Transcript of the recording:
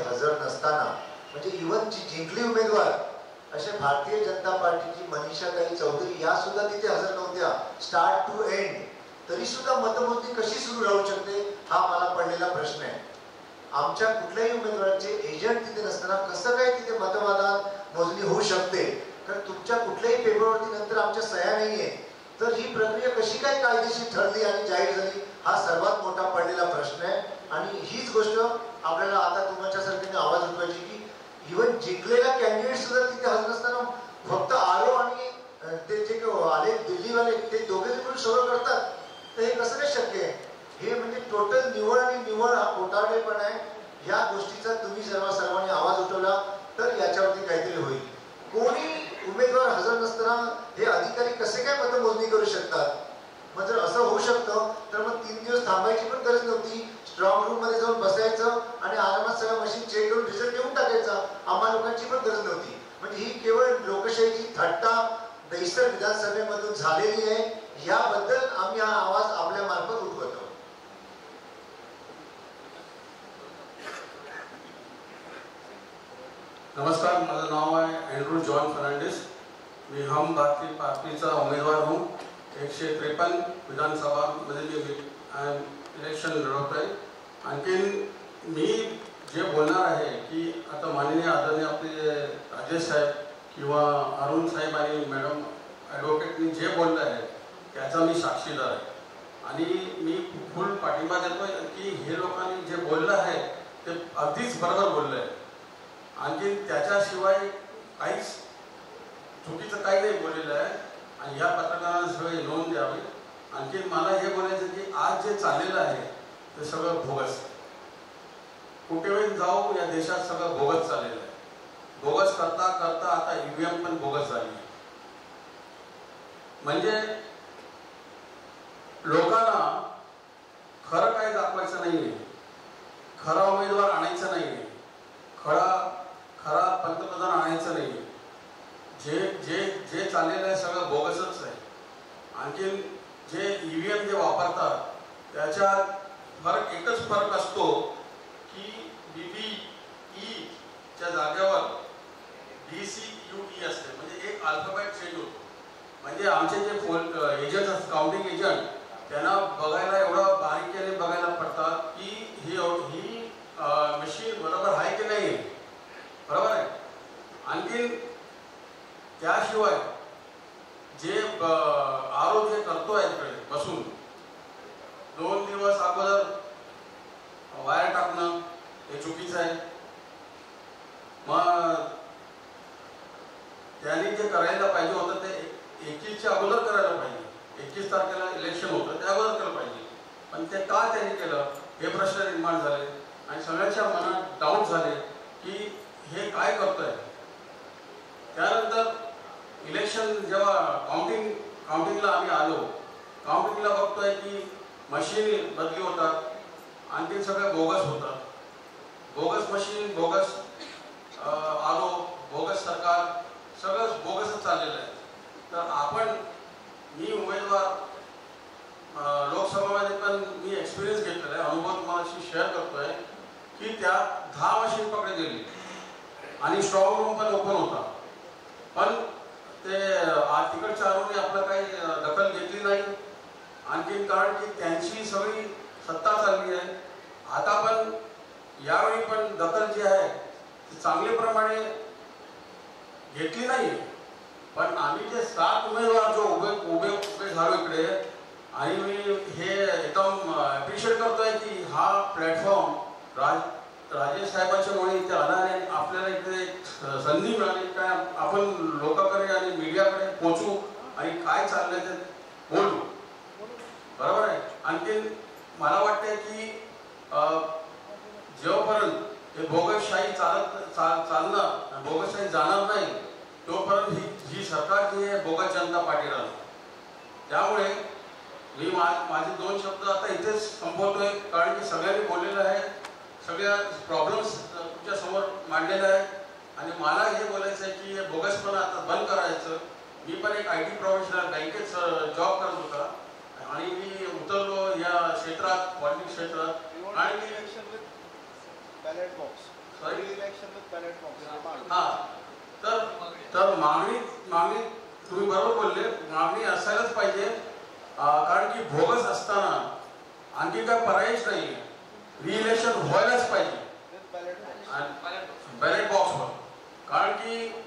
हजर नसताना, म्हणजे इव्हन जी जिंकली उमेदवार असे भारतीय जनता पार्टीची मनीषाताई चौधरी या सुद्धा तिथे हजर नव्हत्या स्टार्ट टू एंड, तरी सुद्धा मतमोजणी कशी सुरू राहू शकते हा मला पडलेला प्रश्न आहे. आमच्या कुठल्याही उमेदवाराचे एजंट तिथे नसताना कसं काय तिथे मतदान मोजणी होऊ शकते? कारण तुमच्या कुठल्याही पेपरवरती नंतर आमच्या सह्या नाहीये, तर ही प्रक्रिया कशी काय कायदेशीर ठरली आणि जाहीर झाली हा सर्वात मोठा पडलेला प्रश्न आहे. आणि हीच गोष्ट आपल्याला आता तुमच्यासारख्याने आवाज उठवायची की इव्हन जिंकलेला कॅन्डिडेट सुद्धा तिथे हजर नसताना फक्त आरो आणि ते जे आले दिल्लीवाले ते दोघे मिळून सगळं करतात, तर हे कसं काय शक्य आहे? हे म्हणजे टोटल निवड आणि निवड हा खोटारडेपणा आहे. या गोष्टीचा तुम्ही सर्वांनी आवाज उठवला तर याच्यावरती काहीतरी होईल. कोणी उमेदवार हजर नसताना हे अधिकारी कसे काय मतमोजणी करू शकतात? मग जर असं होऊ शकतं तर मग 3 दिवस थांबायची पण गरज नव्हती. स्ट्रॉंग रूम मध्ये जाऊन बसायचं आणि आरामात सगळं मशीन चेक करून रिझल्ट देऊन टाकायचा. आम्हा लोकांची पण गरज नव्हती. म्हणजे ही केवळ लोकशाहीची थट्टा दहिसर विधानसभेमधून झालेली आहे. याबद्दल आम्ही हा आवाज आपल्या मार्फत उठवतो. नमस्कार, माझं नाव आहे अँड्रू जॉन फर्नांडिस. मी हम भारतीय पार्टीचा उमेदवार हूँ. 153 विधानसभामध्ये मी इलेक्शन लढवत आहे. आणखीन मी जे बोलणार आहे की आता माननीय आदरणीय आपले राजेश साहेब किंवा अरुण साहेब आणि मॅडम ॲडव्होकेटनी जे बोललं आहे त्याचा मी साक्षीदार आहे. आणि मी फुल पाठिंबा देतो की हे लोकांनी जे बोललं आहे ते अगदीच बरोबर बोललं आहे. आणखी त्याच्याशिवाय काहीच चुकीचं काही नाही बोललेलं आहे. आणि या पत्रकारांना सगळे नोंद द्यावी. आणखी मला हे बोलायचं की आज जे चाललेलं आहे ते सगळं बोगस. कुठेही जाऊ या देशात सगळं बोगस चाललेलं आहे. बोगस करता करता आता ईव्हीएम पण बोगस झाली आहे. म्हणजे लोकांना खरं काय दाखवायचं नाहीये, खरा उमेदवार आणायचा नाहीये, खरा पंतप्रधान आणायचं नाहीये. जे जे जे चाललेलं आहे सगळं बोगसच आहे. आणखी जे ईव्हीएम जे वापरतात त्याच्यात एकच फरक असतो की BBE च्या जागेवर DCUE असते. म्हणजे एक अल्फाबेट चेंज होतो. म्हणजे आमचे जे एजंट असतात, काउंटिंग एजंट, त्यांना बघायला एवढं बारीकीने बघायला पडतात की ही मशीन बरोबर आहे की नाही, बरोबर आहे. आणखी त्याशिवाय जे आरो जे करतोय इकडे बसून 2 दिवस अगोदर वायर टाकणं हे चुकीचं आहे. मग त्यांनी जे करायला पाहिजे होतं ते 21च्या अगोदर करायला पाहिजे. 21 तारखेला इलेक्शन होतं त्या अगोदर केलं पाहिजे. पण ते का त्यांनी केलं हे प्रश्न निर्माण झाले आणि सगळ्यांच्या मनात डाऊट झाले की हे काय करतोय. त्यानंतर इलेक्शन जेव्हा काउंटिंगला आम्ही आलो, काउंटिंगला बघतोय की मशीन बदली होतात, आणखी सगळं बोगस होतात. Bogus machine, bogus RO, bogus सरकार, सगळं बोगसच चाललेलं आहे. तर मी उमेदवार लोकसभामध्ये पण मी एक्सपिरियन्स घेतलेला आहे, अनुभव तुम्हाला शेअर करतोय की त्या 10 मशीन पकडे गेली आणि स्ट्रॉंग रूम पण ओपन होता. पण ते तिकडच्या आरोने आपलं काही दखल घेतली नाही. आणखी कारण की त्यांची सगळी सत्ता चालली आहे. आता पण यावेळी पण दखल जी आहे ती चांगल्या प्रमाणे घेतली नाही. पण आम्ही जे 7 उमेदवार जो उभे झालो इकडे, आणि मी हे एकदम अप्रिशिएट करतोय की हा प्लॅटफॉर्म राजेश साहेबांच्यामुळे इथे आला आणि आपल्याला इथे संधी मिळाली काय आपण लोकांकडे आणि मीडियाकडे पोहोचू आणि काय चाललंय ते बोलू, बरोबर आहे. आणखी मला वाटतंय की जेव्हापर्यंत हे बोगसशाही चालणं बोगसशाही जाणार नाही तोपर्यंत ही सरकार जी आहे बोगस जनता पार्टी राहणार. त्यामुळे मी माझे 2 शब्द आता इथेच संपवतोय, कारण की सगळ्यांनी बोललेलं आहे, सगळ्या प्रॉब्लेम्स तुमच्या समोर मांडलेले आहेत. आणि मला हे बोलायचं आहे की बोगसपणा आता बंद करायचं. मी पण एक IT प्रोफेशनल बँकेत जॉब करत होता आणि मी उतरलो या क्षेत्रात, पॉलिटिक्स क्षेत्रात. आणि तर मागणी तुम्ही बरोबर बोलले, मागणी असायलाच पाहिजे, कारण की बोगस असताना आणखी काय पर्यायच नाही, रिइलेक्शन व्हायलाच पाहिजे बॅलेट बॉक्सवर, कारण की